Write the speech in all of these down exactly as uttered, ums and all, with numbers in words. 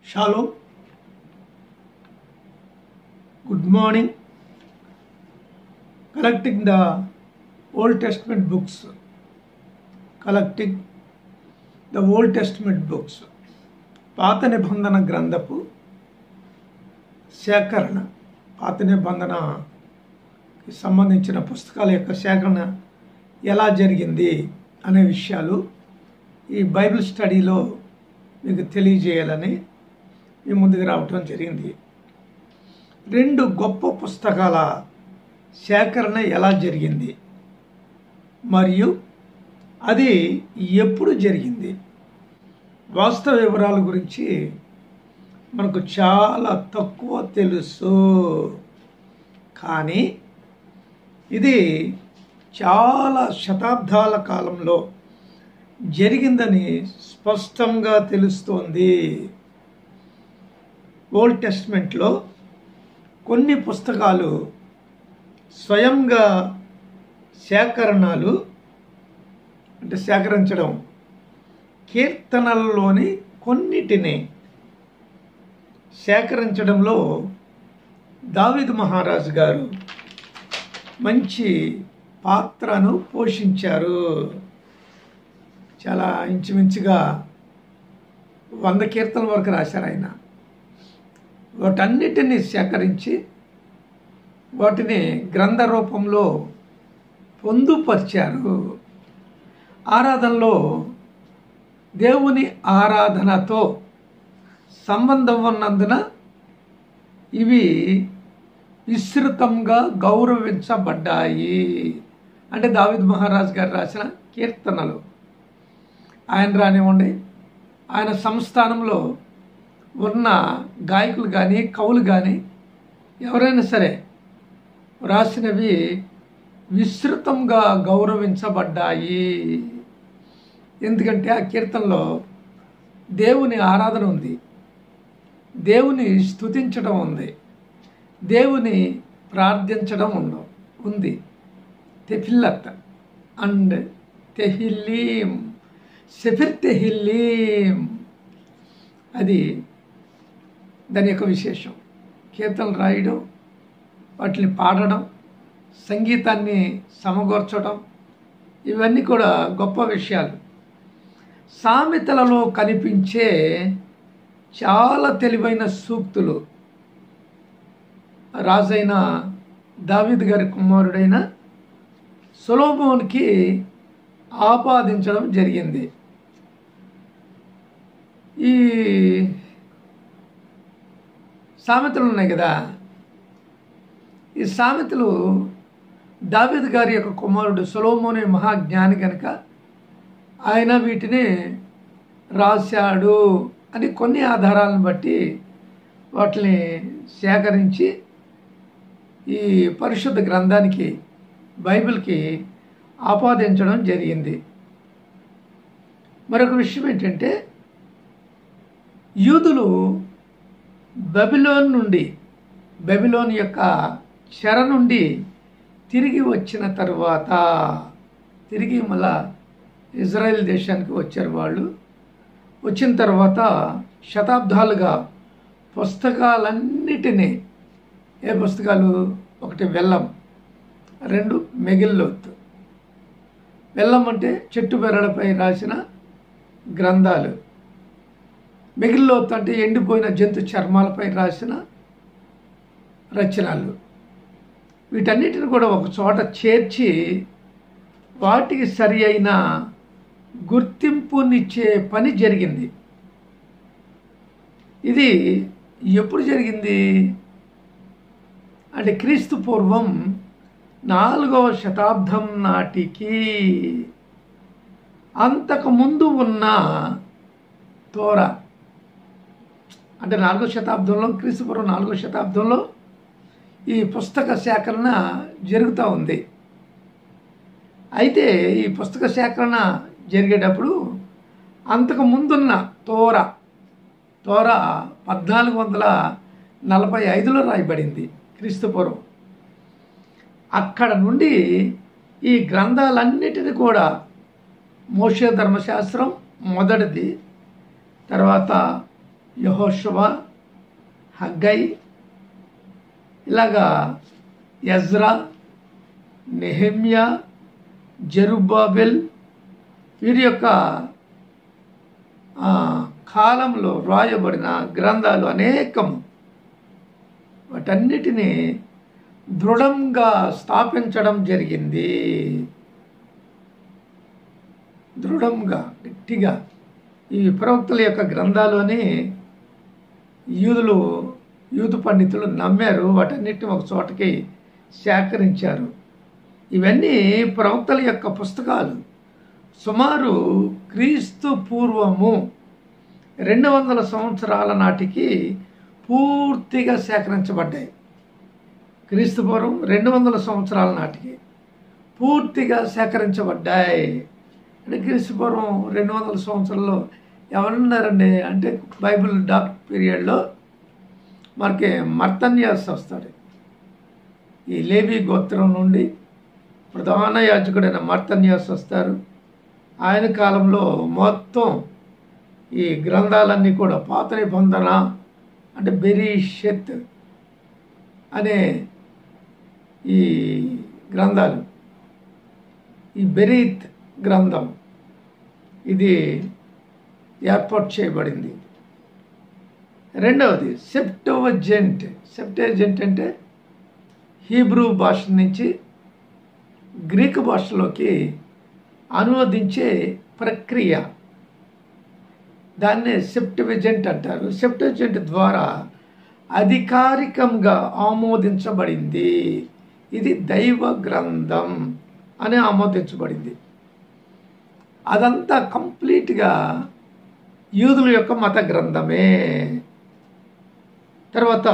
Shalom. Good morning. Collecting the Old Testament books. Collecting the Old Testament books. పాత నిబంధన గ్రంథపు సేకరణ, పాత నిబంధనకి సంబంధించిన పుస్తకాల యొక్క సేకరణ ఎలా జరిగింది అనే విషయాలు ఈ బైబిల్ స్టడీలో మీకు తెలియజేయాలని మీ ముందుకు రావటం జరిగింది. రెండు గొప్ప పుస్తకాల సేకరణ ఎలా జరిగింది మరియు అది ఎప్పుడు జరిగింది, వాస్తవ వివరాల గురించి మనకు చాలా తక్కువ తెలుసు. కానీ ఇది చాలా శతాబ్దాల కాలంలో జరిగిందని స్పష్టంగా తెలుస్తోంది. ఓల్డ్ టెస్ట్మెంట్లో కొన్ని పుస్తకాలు స్వయంగా సేకరణలు అంటే సేకరించడం, కీర్తనల్లోని కొన్నిటిని సేకరించడంలో దావీదు మహారాజు గారు మంచి పాత్రను పోషించారు. చాలా ఇంచుమించుగా వంద కీర్తనల వరకు రాశారు ఆయన. వాటన్నిటినీ సేకరించి వాటిని గ్రంథ రూపంలో పొందుపరిచారు. ఆరాధనలో దేవుని ఆరాధనతో సంబంధం ఉన్నందున ఇవి విస్తృతంగా గౌరవించబడ్డాయి. అంటే దావీదు మహారాజు గారు రాసిన కీర్తనలు, ఆయన రానివ్వండి, ఆయన సంస్థానంలో ఉన్న గాయకులు కానీ కవులు కానీ ఎవరైనా సరే రాసినవి విస్తృతంగా గౌరవించబడ్డాయి. ఎందుకంటే ఆ కీర్తనలో దేవుని ఆరాధన ఉంది, దేవుని స్తుతించడం ఉంది, దేవుని ప్రార్థించడం ఉండ ఉంది తెఫిల్లత్ అండ్ తెహిల్లీం, సెఫిర్ తెహిల్లీం, అది దాని యొక్క విశేషం. కీర్తనలు రాయడం, వాటిని పాడడం, సంగీతాన్ని సమకూర్చడం, ఇవన్నీ కూడా గొప్ప విషయాలు. సామెతలలో కనిపించే చాలా తెలివైన సూక్తులు రాజైన దావీదు గారి కుమారుడైన సొలొమోనుకి ఆపాదించడం జరిగింది. ఈ సామెతలు ఉన్నాయి కదా, ఈ సామెతలు దావీదు గారి యొక్క కుమారుడు సొలొమోను మహాజ్ఞాని కనుక ఆయన వీటిని రాశాడు అని కొన్ని ఆధారాలను బట్టి వాటిని సేకరించి ఈ పరిశుద్ధ గ్రంథానికి, బైబిల్కి ఆపాదించడం జరిగింది. మరొక విషయం ఏంటంటే, యూదులు బబిలోన్ నుండి, బబిలోన్ యొక్క చెర నుండి తిరిగి వచ్చిన తర్వాత, తిరిగి మళ్ళా ఇజ్రాయెల్ దేశానికి వచ్చారు వాళ్ళు. వచ్చిన తర్వాత శతాబ్దాలుగా పుస్తకాలన్నిటినీ, ఏ పుస్తకాలు, ఒకటి వెల్లం, రెండు మెగిల్లోత్. వెల్లం అంటే చెట్టు బెరడుపై రాసిన గ్రంథాలు, మెగిల్లోత్ అంటే ఎండిపోయిన జంతు చర్మాలపై రాసిన రచనలు. వీటన్నిటిని కూడా ఒక చోట చేర్చి వాటికి సరి అయిన గుర్తింపునిచ్చే పని జరిగింది. ఇది ఎప్పుడు జరిగింది అంటే క్రీస్తు పూర్వం నాలుగవ శతాబ్దం నాటికి. అంతకుముందు ఉన్న తోరా అంటే నాలుగో శతాబ్దంలో, క్రీస్తు పూర్వం నాలుగో శతాబ్దంలో ఈ పుస్తక సేకరణ జరుగుతూ ఉంది. అయితే ఈ పుస్తక సేకరణ జరిగేటప్పుడు అంతకు ముందున్న తోరా తోరా పద్నాలుగు వందల నలభై ఐదులో రాయబడింది క్రీస్తుపూర్వం. అక్కడ నుండి ఈ గ్రంథాలన్నిటిని కూడా మోషే ధర్మశాస్త్రం మొదటిది, తర్వాత యెహోషువ, హగ్గై, ఇలాగా ఎజ్రా, నెహెమ్యా, జెరుబ్బాబెల్ వీరి యొక్క కాలంలో రాయబడిన గ్రంథాలు అనేకము. వాటన్నిటినీ దృఢంగా స్థాపించడం జరిగింది. దృఢంగా గట్టిగా ఈ ప్రవక్తల యొక్క గ్రంథాలని యూదులు యూదు పండితులు నమ్మారు. వాటన్నిటిని ఒక చోటకి సేకరించారు. ఇవన్నీ ప్రవక్తల యొక్క పుస్తకాలు. సుమారు క్రీస్తు పూర్వము రెండు వందల సంవత్సరాల నాటికి పూర్తిగా సేకరించబడ్డాయి. క్రీస్తు పూర్వం రెండు వందల సంవత్సరాల నాటికి పూర్తిగా సేకరించబడ్డాయి. అంటే క్రీస్తు పూర్వం రెండు వందల సంవత్సరాల్లో ఎవరున్నారండి అంటే బైబిల్ డాక్ పీరియడ్లో మనకి మర్తన్యాస్ వస్తాడు. ఈ లేవి గోత్రం నుండి ప్రధాన యాజకుడైన మర్తన్యాస్ వస్తారు. ఆయన కాలంలో మొత్తం ఈ గ్రంథాలన్నీ కూడా పాత నిబంధన అంటే బెరీషత్ అనే ఈ గ్రంథాలు, ఈ బెరీత్ గ్రంథం ఇది ఏర్పాటు చేయబడింది. రెండవది సెప్టోజెంట్. సెప్టోజెంట్ అంటే హీబ్రూ భాష నుంచి గ్రీకు భాషలోకి అనువదించే ప్రక్రియ. దాన్నే సెప్టోజెంట్ అంటారు. సెప్టోజెంట్ ద్వారా అధికారికంగా ఆమోదించబడింది. ఇది దైవ గ్రంథం అని ఆమోదించబడింది. అదంతా కంప్లీట్గా యూదుల యొక్క మత గ్రంథమే. తర్వాత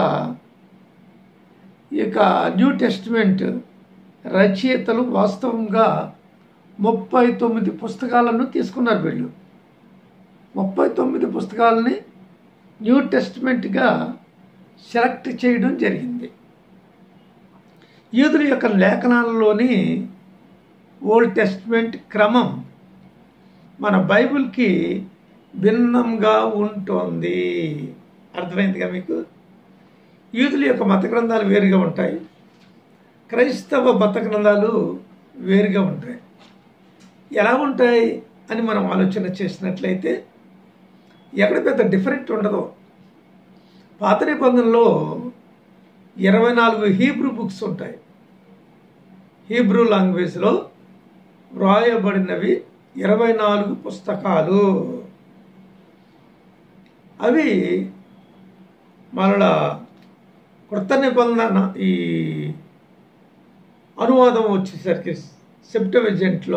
ఇక న్యూ టెస్టిమెంట్ రచయితలు వాస్తవంగా ముప్పై తొమ్మిది పుస్తకాలను తీసుకున్నారు. వీళ్ళు ముప్పై తొమ్మిది పుస్తకాలని న్యూ టెస్టిమెంట్గా సెలెక్ట్ చేయడం జరిగింది. యూదుల యొక్క లేఖనాలలోని ఓల్డ్ టెస్టిమెంట్ క్రమం మన బైబిల్కి భిన్నంగా ఉంటుంది. అర్థమైందిగా మీకు? యూదుల యొక్క మత గ్రంథాలు వేరుగా ఉంటాయి, క్రైస్తవ మత గ్రంథాలు వేరుగా ఉంటాయి. ఎలా ఉంటాయి అని మనం ఆలోచన చేసినట్లయితే ఎక్కడ పెద్ద డిఫరెంట్ ఉండదు. పాత నిబంధనలో ఇరవై నాలుగు హీబ్రూ బుక్స్ ఉంటాయి. హీబ్రూ లాంగ్వేజ్లో వ్రాయబడినవి ఇరవై నాలుగు పుస్తకాలు. అవి మరలా కొత్త నిబంధన ఈ అనువాదం వచ్చేసరికి సెప్టోజెంట్లో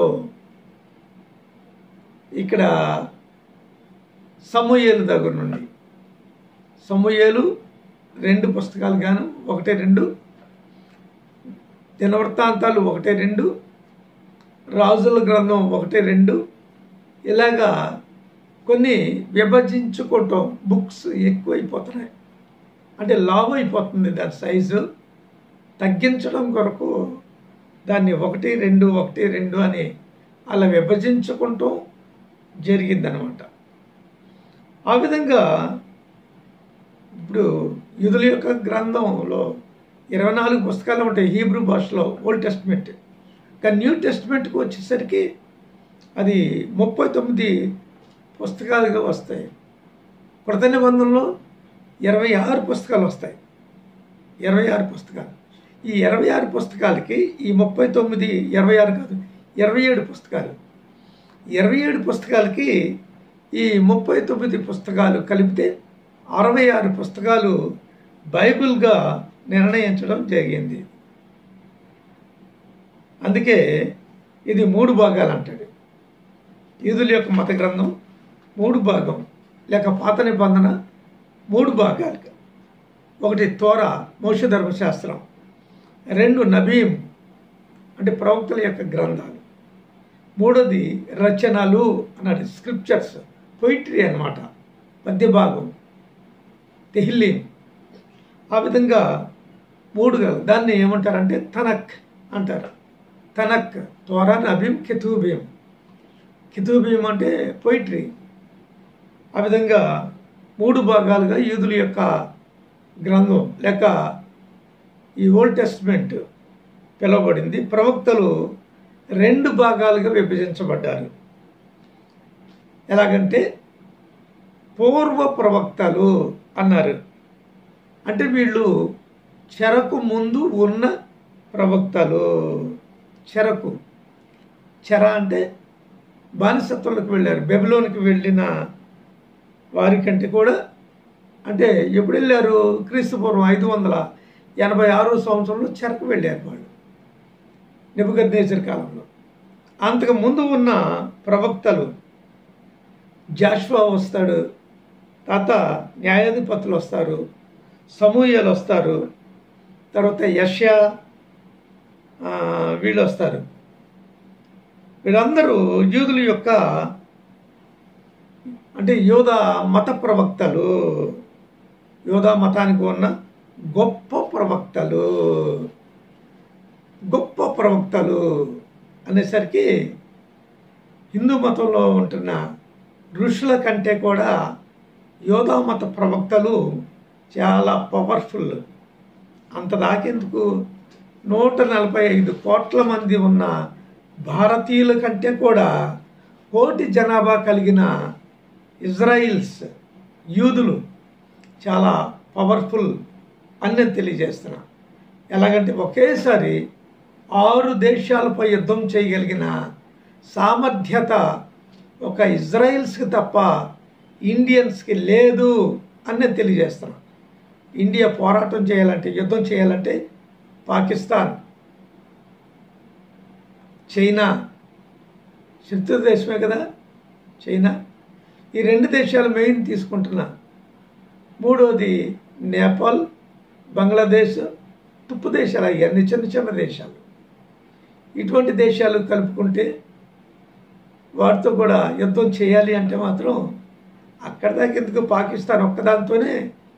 ఇక్కడ సమూయేలు దగ్గర నుండి సమూయేలు రెండు పుస్తకాలు గాను ఒకటే రెండు, దినవృత్తాంతాలు ఒకటే రెండు, రాజుల గ్రంథం ఒకటే రెండు, ఇలాగా కొన్ని విభజించుకోవటం బుక్స్ ఎక్కువైపోతున్నాయి. అంటే లావ్ అయిపోతుంది దాని సైజు. తగ్గించడం కొరకు దాన్ని ఒకటి రెండు ఒకటి రెండు అని అలా విభజించుకుంటూ జరిగిందనమాట. ఆ విధంగా ఇప్పుడు యూదుల యొక్క గ్రంథంలో ఇరవై నాలుగు పుస్తకాలు ఉంటాయి హీబ్రూ భాషలో ఓల్డ్ టెస్టిమెంట్. కానీ న్యూ టెస్టిమెంట్కి వచ్చేసరికి అది ముప్పై తొమ్మిది పుస్తకాలుగా వస్తాయి. కొత్త నిబంధనలో ఇరవై ఆరు పుస్తకాలు వస్తాయి. ఇరవై ఆరు పుస్తకాలు ఈ ఇరవై ఆరు పుస్తకాలకి ఈ ముప్పై తొమ్మిది ఇరవై ఆరు కాదు ఇరవై ఏడు పుస్తకాలు ఇరవై ఏడు పుస్తకాలకి ఈ ముప్పై తొమ్మిది పుస్తకాలు కలిపితే అరవై ఆరు పుస్తకాలు బైబిల్గా నిర్ణయించడం జరిగింది. అందుకే ఇది మూడు భాగాలు అంటాడు. యూదుల యొక్క మత గ్రంథం మూడు భాగం లేక పాత నిబంధన మూడు భాగాలుగా. ఒకటి తోరా మోషే ధర్మశాస్త్రం, రెండు నబీం అంటే ప్రవక్తల యొక్క గ్రంథాలు, మూడోది రచనలు అన్నది స్క్రిప్చర్స్ పొయిట్రీ అన్నమాట, పద్య భాగం తెహిల్లీం. ఆ విధంగా మూడు దాన్ని ఏమంటారంటే తనక్ అంటారు. తనక్ తోరా నబీం కెతూబీం. కెతూబీం అంటే పొయిట్రీ. ఆ విధంగా మూడు భాగాలుగా యూదుల యొక్క గ్రంథం లేక ఈ ఓల్డ్ టెస్ట్మెంట్ పిలువబడింది. ప్రవక్తలు రెండు భాగాలుగా విభజించబడ్డారు. ఎలాగంటే పూర్వ ప్రవక్తలు అన్నారు. అంటే వీళ్ళు చెరకు ముందు ఉన్న ప్రవక్తలు. చెరకు చెర అంటే బానిసత్వంలోకి వెళ్ళారు. బెబిలోనికి వెళ్ళిన వారికంటే కూడా అంటే ఎప్పుడు వెళ్ళారు? క్రీస్తు పూర్వం ఐదు వందల ఎనభై ఆరో సంవత్సరంలో చెరకు వెళ్ళారు వాళ్ళు, నెబుకద్నెజర్ కాలంలో. అంతకు ముందు ఉన్న ప్రవక్తలు జాషువా వస్తాడు, తర్వాత న్యాయాధిపతులు వస్తారు, సమూయేలు వస్తారు, తర్వాత యెషయా వీళ్ళు వస్తారు. వీళ్ళందరూ యూదుల యొక్క అంటే యోధా మత ప్రవక్తలు, యోధా మతానికి ఉన్న గొప్ప ప్రవక్తలు. గొప్ప ప్రవక్తలు అనేసరికి హిందూ మతంలో ఉంటున్న ఋషుల కంటే కూడా యోధా మత ప్రవక్తలు చాలా పవర్ఫుల్. అంత దాకెందుకు, నూట నలభై ఐదు కోట్ల మంది ఉన్న భారతీయుల కంటే కూడా కోటి జనాభా కలిగిన ఇజ్రాయిల్స్ యూదులు చాలా పవర్ఫుల్ అని నేను తెలియజేస్తున్నా. ఎలాగంటే ఒకేసారి ఆరు దేశాలపై యుద్ధం చేయగలిగిన సామర్థ్యత ఒక ఇజ్రాయిల్స్కి తప్ప ఇండియన్స్కి లేదు అని నేను తెలియజేస్తున్నా. ఇండియా పోరాటం చేయాలంటే, యుద్ధం చేయాలంటే పాకిస్తాన్, చైనా, శత్రు దేశమే కదా చైనా, ఈ రెండు దేశాలు మెయిన్ తీసుకుంటున్నా. మూడోది నేపాల్, బంగ్లాదేశ్, తుప్పు దేశాలు, అవన్నీ చిన్న చిన్న దేశాలు. ఇటువంటి దేశాలు కలుపుకుంటే వాటితో కూడా యుద్ధం చేయాలి అంటే మాత్రం అక్కడ దాకా ఎందుకు, పాకిస్తాన్ ఒక్కదాంతోనే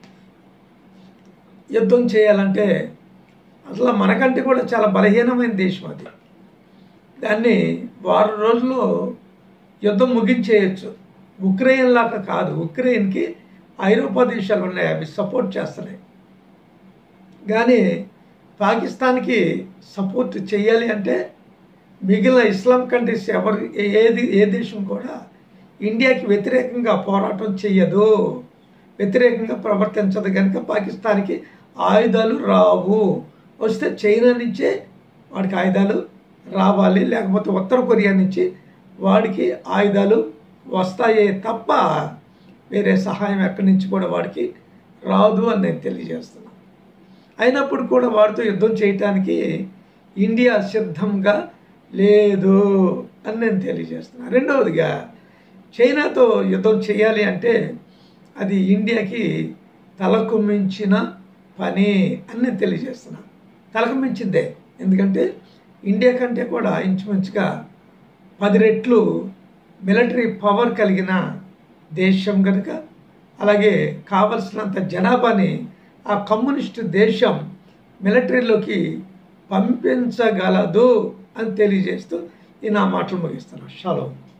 యుద్ధం చేయాలంటే అసలు మనకంటే కూడా చాలా బలహీనమైన దేశం అది. దాన్ని వారం రోజుల్లో యుద్ధం ముగించేయచ్చు. ఉక్రెయిన్ లాగా కాదు, ఉక్రెయిన్కి ఐరోపా దేశాలు ఉన్నాయి, అవి సపోర్ట్ చేస్తున్నాయి. కానీ పాకిస్తాన్కి సపోర్ట్ చేయాలి అంటే మిగిలిన ఇస్లాం కంట్రీస్ ఎవరు ఏది ఏ దేశం కూడా ఇండియాకి వ్యతిరేకంగా పోరాటం చెయ్యదు, వ్యతిరేకంగా ప్రవర్తించదు. కనుక పాకిస్తాన్కి ఆయుధాలు రావు. వస్తే చైనా నుంచే వాడికి ఆయుధాలు రావాలి, లేకపోతే ఉత్తర కొరియా నుంచి వాడికి ఆయుధాలు వస్తాయే తప్ప వేరే సహాయం ఎక్కడి నుంచి కూడా వాడికి రాదు అని నేను తెలియజేస్తున్నాను. అయినప్పుడు కూడా వాడితో యుద్ధం చేయటానికి ఇండియా సిద్ధంగా లేదు అని నేను తెలియజేస్తున్నాను. రెండవదిగా చైనాతో యుద్ధం చేయాలి అంటే అది ఇండియాకి తలకు మించిన పని అని నేను తెలియజేస్తున్నాను. తలకు మించిందే, ఎందుకంటే ఇండియా కంటే కూడా ఇంచుమించుగా పది రెట్లు మిలిటరీ పవర్ కలిగిన దేశం కనుక, అలాగే కావలసినంత జనాభాని ఆ కమ్యూనిస్టు దేశం మిలిటరీలోకి పంపించగలదు అని తెలియజేస్తూ ఈ నా మాటలు ముగిస్తున్నాను. షాలోమ్.